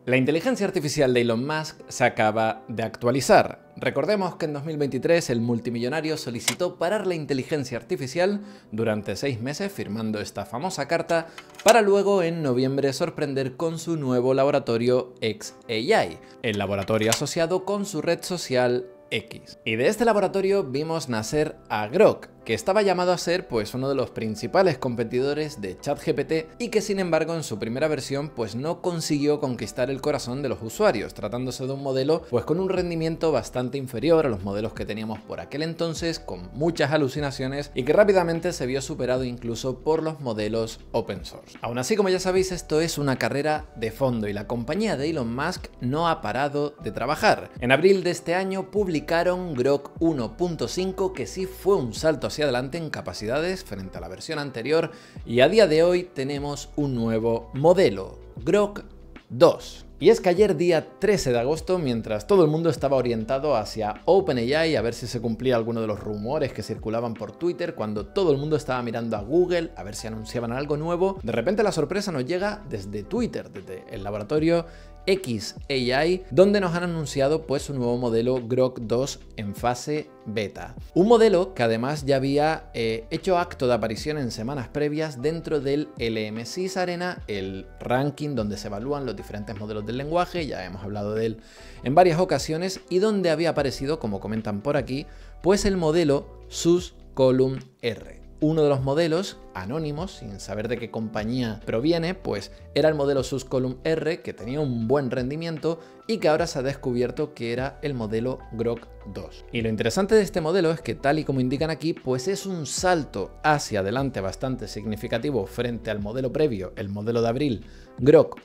La inteligencia artificial de Elon Musk se acaba de actualizar. Recordemos que en 2023 el multimillonario solicitó parar la inteligencia artificial durante 6 meses firmando esta famosa carta para luego en noviembre sorprender con su nuevo laboratorio xAI, el laboratorio asociado con su red social X. Y de este laboratorio vimos nacer a Grok, que estaba llamado a ser pues uno de los principales competidores de ChatGPT y que sin embargo en su primera versión pues no consiguió conquistar el corazón de los usuarios, tratándose de un modelo pues con un rendimiento bastante inferior a los modelos que teníamos por aquel entonces, con muchas alucinaciones y que rápidamente se vio superado incluso por los modelos open source. Aún así, como ya sabéis, esto es una carrera de fondo y la compañía de Elon Musk no ha parado de trabajar. En abril de este año publicaron Grok 1.5, que sí fue un salto hacia adelante en capacidades frente a la versión anterior, y a día de hoy tenemos un nuevo modelo, Grok 2. Y es que ayer, día 13 de agosto, mientras todo el mundo estaba orientado hacia OpenAI a ver si se cumplía alguno de los rumores que circulaban por Twitter, cuando todo el mundo estaba mirando a Google a ver si anunciaban algo nuevo, de repente la sorpresa nos llega desde Twitter, desde el laboratorio xAI, donde nos han anunciado pues su nuevo modelo Grok 2 en fase beta. Un modelo que además ya había hecho acto de aparición en semanas previas dentro del LM6 Arena, el ranking donde se evalúan los diferentes modelos del lenguaje, ya hemos hablado de él en varias ocasiones, y donde había aparecido, como comentan por aquí, pues el modelo SUS Column R. Uno de los modelos anónimos, sin saber de qué compañía proviene, pues era el modelo SUS Column R, que tenía un buen rendimiento y que ahora se ha descubierto que era el modelo Grok 2. Y lo interesante de este modelo es que, tal y como indican aquí, pues es un salto hacia adelante bastante significativo frente al modelo previo, el modelo de abril Grok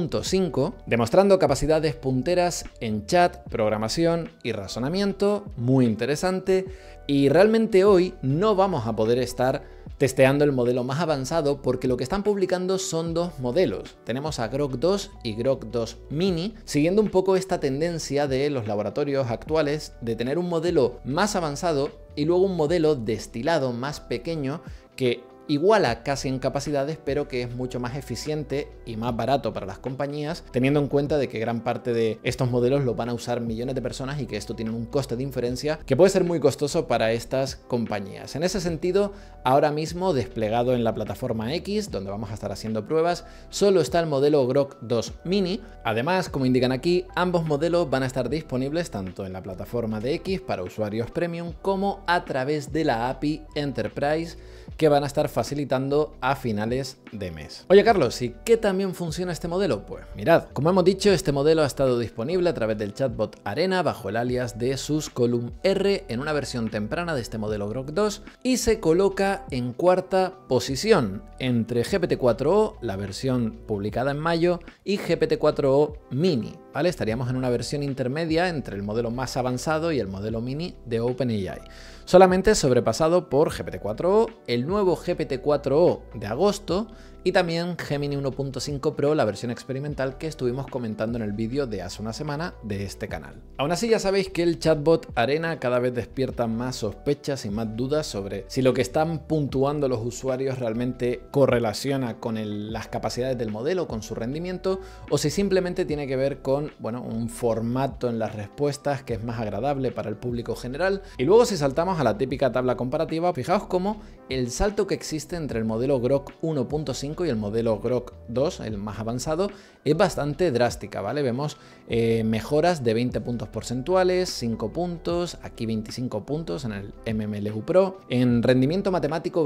1.5, demostrando capacidades punteras en chat, programación y razonamiento, muy interesante. Y realmente hoy no vamos a poder estar testeando el modelo más avanzado porque lo que están publicando son dos modelos. Tenemos a Grok 2 y Grok 2 Mini, siguiendo un poco esta tendencia de los laboratorios actuales de tener un modelo más avanzado y luego un modelo destilado más pequeño que iguala casi en capacidades, pero que es mucho más eficiente y más barato para las compañías, teniendo en cuenta de que gran parte de estos modelos los van a usar millones de personas y que esto tiene un coste de inferencia que puede ser muy costoso para estas compañías. En ese sentido, ahora mismo desplegado en la plataforma X, donde vamos a estar haciendo pruebas, solo está el modelo Grok 2 Mini. Además, como indican aquí, ambos modelos van a estar disponibles tanto en la plataforma de X para usuarios premium como a través de la API Enterprise, que van a estar facilitando a finales de mes. Oye Carlos, ¿y qué también funciona este modelo? Pues mirad, como hemos dicho, este modelo ha estado disponible a través del chatbot Arena bajo el alias de SUS Column R en una versión temprana de este modelo Grok 2 y se coloca en cuarta posición entre GPT-4o, la versión publicada en mayo, y GPT-4o Mini, ¿vale? Estaríamos en una versión intermedia entre el modelo más avanzado y el modelo Mini de OpenAI, solamente sobrepasado por GPT-4o, el nuevo GPT-4o de agosto y también Gemini 1.5 Pro, la versión experimental que estuvimos comentando en el vídeo de hace una semana de este canal. Aún así, ya sabéis que el chatbot Arena cada vez despierta más sospechas y más dudas sobre si lo que están puntuando los usuarios realmente correlaciona con las capacidades del modelo, con su rendimiento, o si simplemente tiene que ver con, bueno, un formato en las respuestas que es más agradable para el público general. Y luego, si saltamos a la típica tabla comparativa, fijaos cómo el salto que existe entre el modelo Grok 1.5 y el modelo Grok 2, el más avanzado, es bastante drástica, ¿vale? Vemos mejoras de 20 puntos porcentuales, 5 puntos, aquí 25 puntos en el MMLU Pro, en rendimiento matemático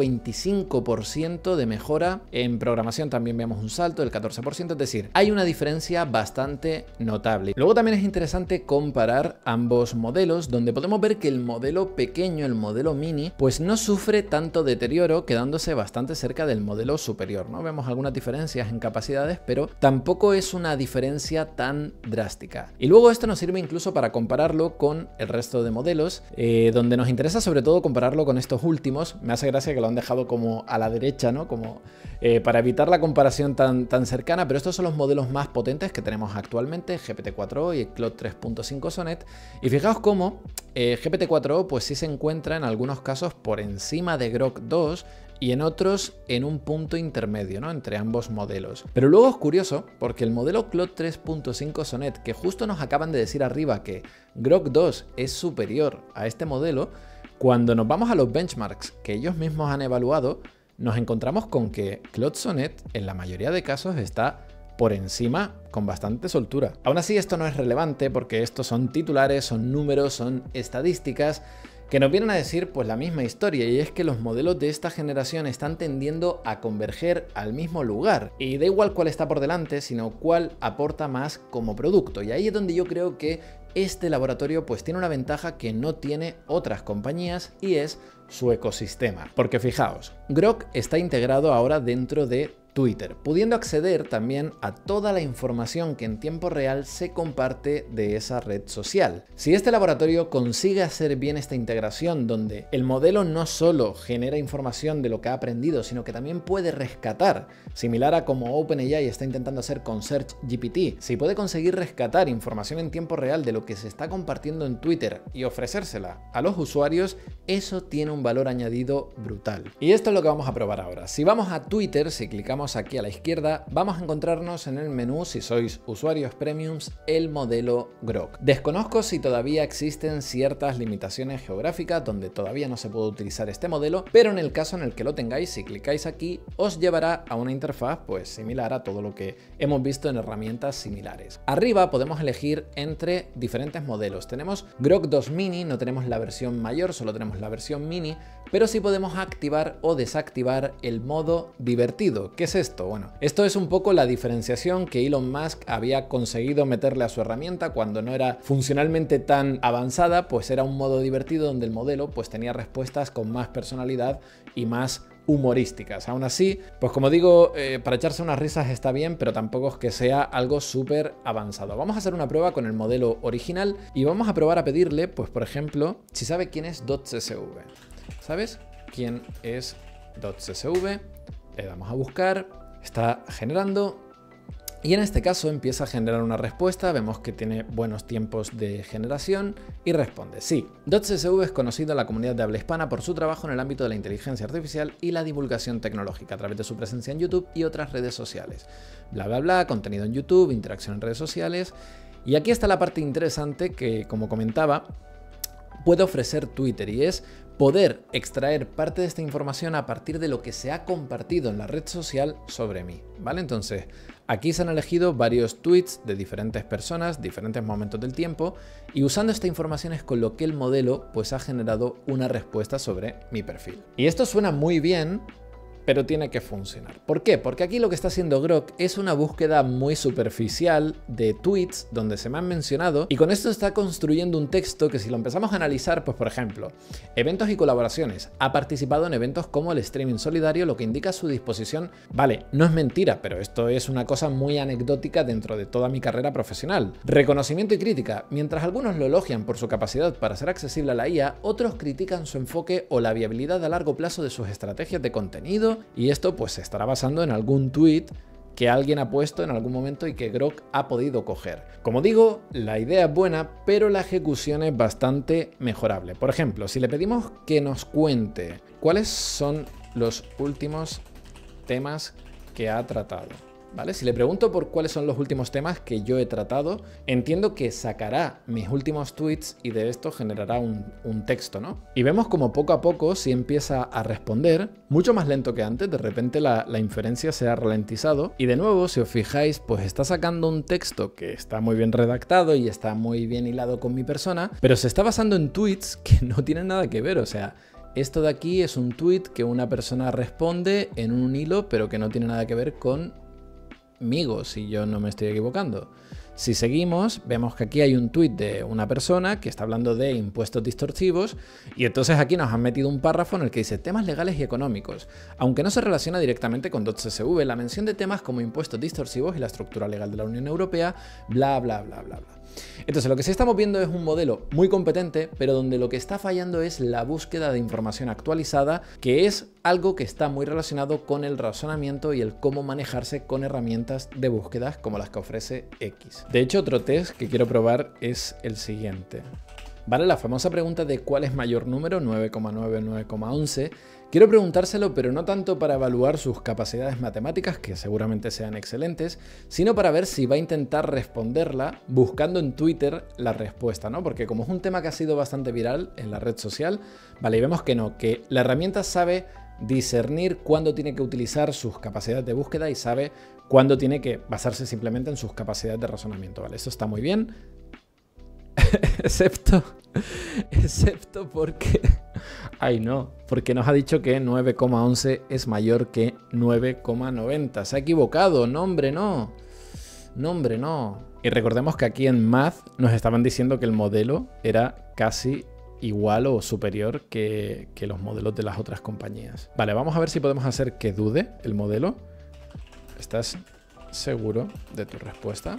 25% de mejora, en programación también vemos un salto del 14%, es decir, hay una diferencia bastante notable. Luego también es interesante comparar ambos modelos, donde podemos ver que el modelo pequeño, el modelo Mini, pues no sufre tanto deterioro, quedándose bastante cerca del modelo superior, ¿no? Vemos algunas diferencias en capacidades, pero tampoco es una diferencia tan drástica. Y luego esto nos sirve incluso para compararlo con el resto de modelos, donde nos interesa sobre todo compararlo con estos últimos. Me hace gracia que lo han dejado como a la derecha, ¿no? Como para evitar la comparación tan cercana, pero estos son los modelos más potentes que tenemos actualmente, GPT-4o y Claude 3.5 Sonnet. Y fijaos cómo GPT-4o pues sí se encuentra en algunos casos por encima de Grok 2 y en otros en un punto intermedio, ¿no? Entre ambos modelos. Pero luego es curioso porque el modelo Claude 3.5 Sonnet, que justo nos acaban de decir arriba que Grok 2 es superior a este modelo, cuando nos vamos a los benchmarks que ellos mismos han evaluado, nos encontramos con que Claude Sonnet en la mayoría de casos está por encima con bastante soltura. Aún así, esto no es relevante porque estos son titulares, son números, son estadísticas que nos vienen a decir pues la misma historia, y es que los modelos de esta generación están tendiendo a converger al mismo lugar, y da igual cuál está por delante, sino cuál aporta más como producto. Y ahí es donde yo creo que este laboratorio pues tiene una ventaja que no tiene otras compañías, y es su ecosistema. Porque fijaos, Grok está integrado ahora dentro de Twitter, pudiendo acceder también a toda la información que en tiempo real se comparte de esa red social. Si este laboratorio consigue hacer bien esta integración, donde el modelo no solo genera información de lo que ha aprendido, sino que también puede rescatar, similar a como OpenAI está intentando hacer con SearchGPT, si puede conseguir rescatar información en tiempo real de lo que se está compartiendo en Twitter y ofrecérsela a los usuarios, eso tiene un valor añadido brutal. Y esto es lo que vamos a probar ahora. Si vamos a Twitter, si clicamos aquí a la izquierda, vamos a encontrarnos en el menú, si sois usuarios premiums, el modelo Grok. Desconozco si todavía existen ciertas limitaciones geográficas donde todavía no se puede utilizar este modelo, pero en el caso en el que lo tengáis, si clicáis aquí, os llevará a una interfaz pues similar a todo lo que hemos visto en herramientas similares. Arriba podemos elegir entre diferentes modelos. Tenemos Grok 2 Mini, no tenemos la versión mayor, solo tenemos la versión mini, pero sí podemos activar o desactivar el modo divertido. ¿Qué es esto? Bueno, esto es un poco la diferenciación que Elon Musk había conseguido meterle a su herramienta cuando no era funcionalmente tan avanzada, pues era un modo divertido donde el modelo pues tenía respuestas con más personalidad y más humorísticas. Aún así, pues como digo, para echarse unas risas está bien, pero tampoco es que sea algo súper avanzado. Vamos a hacer una prueba con el modelo original y vamos a probar a pedirle, pues por ejemplo, si sabe quién es .csv. ¿Sabes quién es .csv? Le damos a buscar, está generando y en este caso empieza a generar una respuesta. Vemos que tiene buenos tiempos de generación y responde sí. .csv es conocido en la comunidad de habla hispana por su trabajo en el ámbito de la inteligencia artificial y la divulgación tecnológica a través de su presencia en YouTube y otras redes sociales. Bla bla bla, contenido en YouTube, interacción en redes sociales. Y aquí está la parte interesante que, como comentaba, puede ofrecer Twitter, y es poder extraer parte de esta información a partir de lo que se ha compartido en la red social sobre mí, ¿vale? Entonces, aquí se han elegido varios tweets de diferentes personas, diferentes momentos del tiempo, y usando esta información es con lo que el modelo pues ha generado una respuesta sobre mi perfil. Y esto suena muy bien, pero tiene que funcionar. ¿Por qué? Porque aquí lo que está haciendo Grok es una búsqueda muy superficial de tweets donde se me han mencionado, y con esto está construyendo un texto que, si lo empezamos a analizar, pues por ejemplo, eventos y colaboraciones, ha participado en eventos como el streaming solidario, lo que indica su disposición. Vale, no es mentira, pero esto es una cosa muy anecdótica dentro de toda mi carrera profesional. Reconocimiento y crítica. Mientras algunos lo elogian por su capacidad para ser accesible a la IA, otros critican su enfoque o la viabilidad a largo plazo de sus estrategias de contenido. Y esto pues se estará basando en algún tweet que alguien ha puesto en algún momento y que Grok ha podido coger. Como digo, la idea es buena, pero la ejecución es bastante mejorable. Por ejemplo, si le pedimos que nos cuente cuáles son los últimos temas que ha tratado, ¿vale? Si le pregunto por cuáles son los últimos temas que yo he tratado, entiendo que sacará mis últimos tweets y de esto generará un texto, ¿no? Y vemos como poco a poco sí empieza a responder, mucho más lento que antes. De repente la inferencia se ha ralentizado y de nuevo, si os fijáis, pues está sacando un texto que está muy bien redactado y está muy bien hilado con mi persona, pero se está basando en tweets que no tienen nada que ver. O sea, esto de aquí es un tweet que una persona responde en un hilo, pero que no tiene nada que ver conmigo, si yo no me estoy equivocando. Si seguimos, vemos que aquí hay un tuit de una persona que está hablando de impuestos distorsivos, y entonces aquí nos han metido un párrafo en el que dice temas legales y económicos. Aunque no se relaciona directamente con .csv, la mención de temas como impuestos distorsivos y la estructura legal de la Unión Europea, bla bla bla bla bla. Entonces lo que sí estamos viendo es un modelo muy competente, pero donde lo que está fallando es la búsqueda de información actualizada, que es algo que está muy relacionado con el razonamiento y el cómo manejarse con herramientas de búsquedas como las que ofrece X. De hecho, otro test que quiero probar es el siguiente. Vale, la famosa pregunta de cuál es mayor número, 9,9 o 9,11. Quiero preguntárselo, pero no tanto para evaluar sus capacidades matemáticas, que seguramente sean excelentes, sino para ver si va a intentar responderla buscando en Twitter la respuesta, ¿no? Porque como es un tema que ha sido bastante viral en la red social, vale, y vemos que no, que la herramienta sabe discernir cuándo tiene que utilizar sus capacidades de búsqueda y sabe cuándo tiene que basarse simplemente en sus capacidades de razonamiento, ¿vale? Eso está muy bien, excepto porque... Ay, no, porque nos ha dicho que 9,11 es mayor que 9,90. Se ha equivocado, no, hombre, no. No, hombre, no. Y recordemos que aquí en Math nos estaban diciendo que el modelo era casi igual o superior que los modelos de las otras compañías. Vale, vamos a ver si podemos hacer que dude el modelo. ¿Estás seguro de tu respuesta?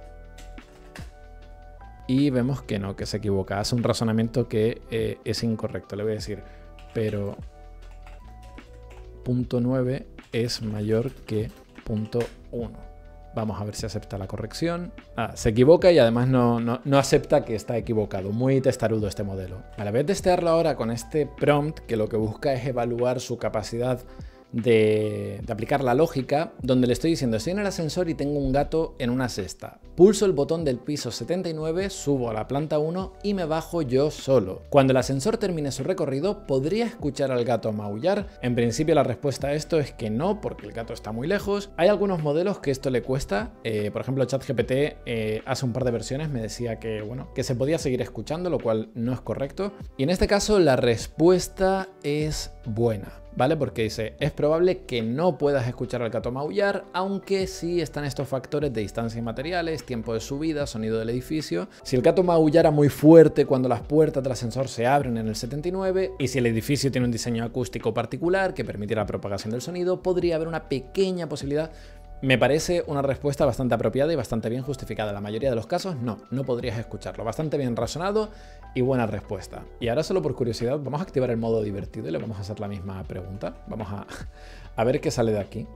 Y vemos que no, que se equivoca. Hace un razonamiento que es incorrecto. Le voy a decir, pero punto 9 es mayor que punto 1. Vamos a ver si acepta la corrección. Se equivoca y además no acepta que está equivocado. Muy testarudo este modelo. Vale, voy a testearlo ahora con este prompt, que lo que busca es evaluar su capacidad de aplicar la lógica, donde le estoy diciendo, estoy en el ascensor y tengo un gato en una cesta. Pulso el botón del piso 79, subo a la planta 1 y me bajo yo solo. Cuando el ascensor termine su recorrido, ¿podría escuchar al gato maullar? En principio la respuesta a esto es que no, porque el gato está muy lejos. Hay algunos modelos que esto le cuesta. Por ejemplo, ChatGPT hace un par de versiones me decía que, bueno, que se podía seguir escuchando, lo cual no es correcto. Y en este caso la respuesta es buena, ¿vale? Porque dice, es probable que no puedas escuchar al gato maullar, aunque sí están estos factores de distancia y materiales, tiempo de subida, sonido del edificio. Si el gato maullara muy fuerte cuando las puertas del ascensor se abren en el 79, y si el edificio tiene un diseño acústico particular que permite la propagación del sonido, podría haber una pequeña posibilidad. Me parece una respuesta bastante apropiada y bastante bien justificada. En la mayoría de los casos, no podrías escucharlo. Bastante bien razonado y buena respuesta. Y ahora, solo por curiosidad, vamos a activar el modo divertido y le vamos a hacer la misma pregunta. Vamos a ver qué sale de aquí.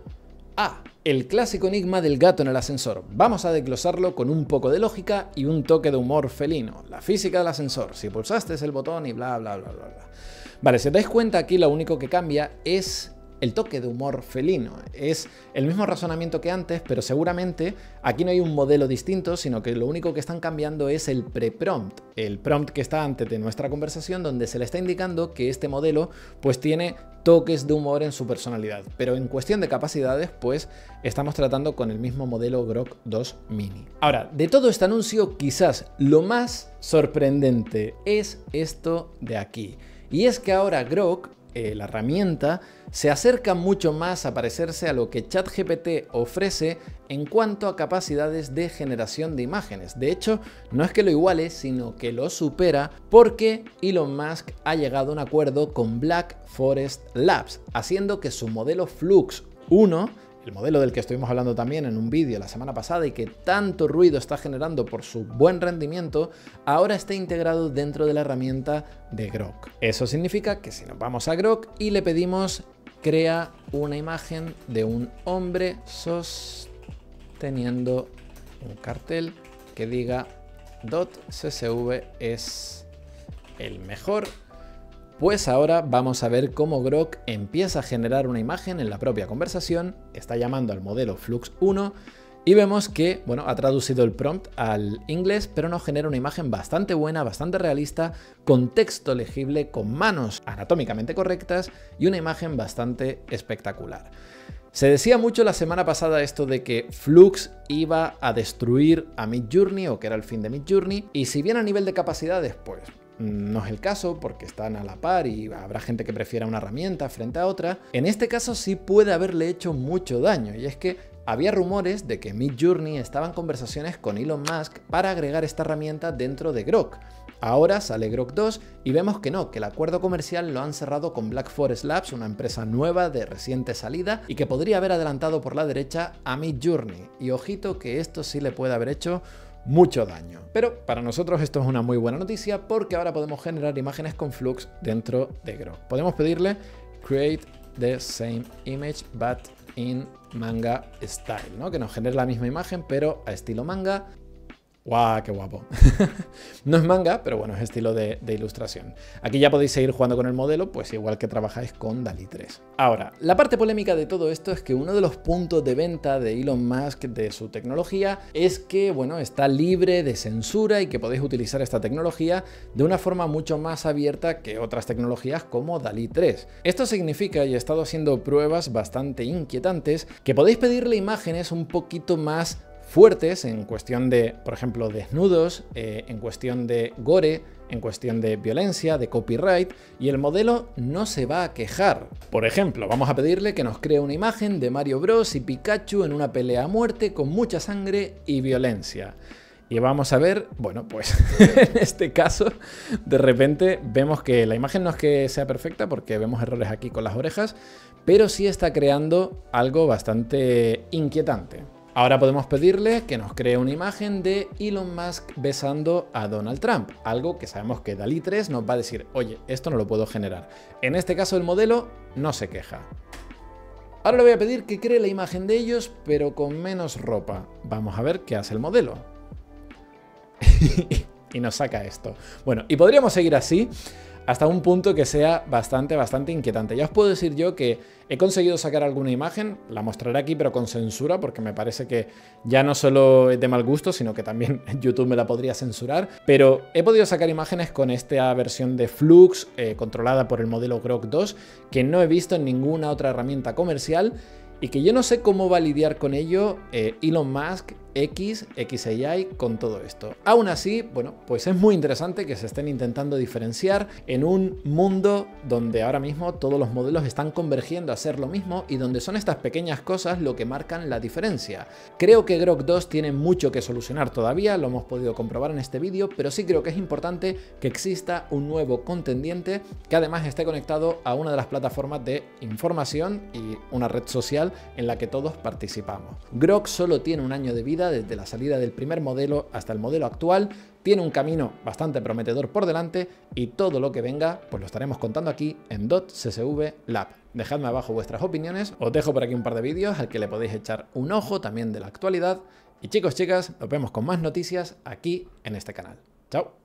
El clásico enigma del gato en el ascensor. Vamos a desglosarlo con un poco de lógica y un toque de humor felino. La física del ascensor. Si pulsaste el botón y bla, bla, bla, bla, bla. Vale, si os dais cuenta, aquí lo único que cambia es el toque de humor felino. Es el mismo razonamiento que antes, pero seguramente aquí no hay un modelo distinto, sino que lo único que están cambiando es el pre-prompt, el prompt que está antes de nuestra conversación, donde se le está indicando que este modelo pues tiene toques de humor en su personalidad. Pero en cuestión de capacidades, pues estamos tratando con el mismo modelo Grok 2 Mini. Ahora, de todo este anuncio, quizás lo más sorprendente es esto de aquí. Y es que ahora Grok, la herramienta, se acerca mucho más a parecerse a lo que ChatGPT ofrece en cuanto a capacidades de generación de imágenes. De hecho, no es que lo iguale, sino que lo supera, porque Elon Musk ha llegado a un acuerdo con Black Forest Labs, haciendo que su modelo Flux 1, el modelo del que estuvimos hablando también en un vídeo la semana pasada y que tanto ruido está generando por su buen rendimiento, ahora está integrado dentro de la herramienta de Grok. Eso significa que si nos vamos a Grok y le pedimos crea una imagen de un hombre sosteniendo un cartel que diga .csv es el mejor, pues ahora vamos a ver cómo Grok empieza a generar una imagen en la propia conversación, está llamando al modelo Flux 1 y vemos que, bueno, ha traducido el prompt al inglés, pero nos genera una imagen bastante buena, bastante realista, con texto legible, con manos anatómicamente correctas y una imagen bastante espectacular. Se decía mucho la semana pasada esto de que Flux iba a destruir a Midjourney, o que era el fin de Midjourney, y si bien a nivel de capacidades, pues no es el caso, porque están a la par y habrá gente que prefiera una herramienta frente a otra, en este caso sí puede haberle hecho mucho daño, y es que había rumores de que Midjourney estaba en conversaciones con Elon Musk para agregar esta herramienta dentro de Grok. Ahora sale Grok 2 y vemos que no, que el acuerdo comercial lo han cerrado con Black Forest Labs, una empresa nueva de reciente salida y que podría haber adelantado por la derecha a Midjourney. Y ojito que esto sí le puede haber hecho mucho daño. Pero para nosotros esto es una muy buena noticia, porque ahora podemos generar imágenes con Flux dentro de Grok. Podemos pedirle create the same image but in manga style, ¿no? Que nos genere la misma imagen pero a estilo manga. ¡Guau, qué guapo! No es manga, pero bueno, es estilo de ilustración. Aquí ya podéis seguir jugando con el modelo, pues igual que trabajáis con DALL-E 3. Ahora, la parte polémica de todo esto es que uno de los puntos de venta de Elon Musk de su tecnología es que, bueno, está libre de censura y que podéis utilizar esta tecnología de una forma mucho más abierta que otras tecnologías como DALL-E 3. Esto significa, y he estado haciendo pruebas bastante inquietantes, que podéis pedirle imágenes un poquito más fuertes en cuestión de, por ejemplo, desnudos, en cuestión de gore, en cuestión de violencia, de copyright, y el modelo no se va a quejar. Por ejemplo, vamos a pedirle que nos cree una imagen de Mario Bros y Pikachu en una pelea a muerte con mucha sangre y violencia. Y vamos a ver, bueno, pues en este caso, de repente vemos que la imagen no es que sea perfecta porque vemos errores aquí con las orejas, pero sí está creando algo bastante inquietante. Ahora podemos pedirle que nos cree una imagen de Elon Musk besando a Donald Trump, algo que sabemos que DALL-E 3 nos va a decir, oye, esto no lo puedo generar. En este caso el modelo no se queja. Ahora le voy a pedir que cree la imagen de ellos, pero con menos ropa. Vamos a ver qué hace el modelo. Y nos saca esto. Bueno, y podríamos seguir así hasta un punto que sea bastante inquietante. Ya os puedo decir yo que he conseguido sacar alguna imagen, la mostraré aquí pero con censura, porque me parece que ya no solo es de mal gusto, sino que también YouTube me la podría censurar, pero he podido sacar imágenes con esta versión de Flux controlada por el modelo Grok 2, que no he visto en ninguna otra herramienta comercial y que yo no sé cómo va a lidiar con ello Elon Musk, xAI con todo esto. Aún así, bueno, pues es muy interesante que se estén intentando diferenciar en un mundo donde ahora mismo todos los modelos están convergiendo a ser lo mismo y donde son estas pequeñas cosas lo que marcan la diferencia. Creo que Grok 2 tiene mucho que solucionar todavía, lo hemos podido comprobar en este vídeo, pero sí creo que es importante que exista un nuevo contendiente que además esté conectado a una de las plataformas de información y una red social en la que todos participamos. Grok solo tiene un año de vida desde la salida del primer modelo hasta el modelo actual, tiene un camino bastante prometedor por delante y todo lo que venga pues lo estaremos contando aquí en .csv Lab. Dejadme abajo vuestras opiniones, os dejo por aquí un par de vídeos al que le podéis echar un ojo también de la actualidad y chicos, chicas, nos vemos con más noticias aquí en este canal. ¡Chao!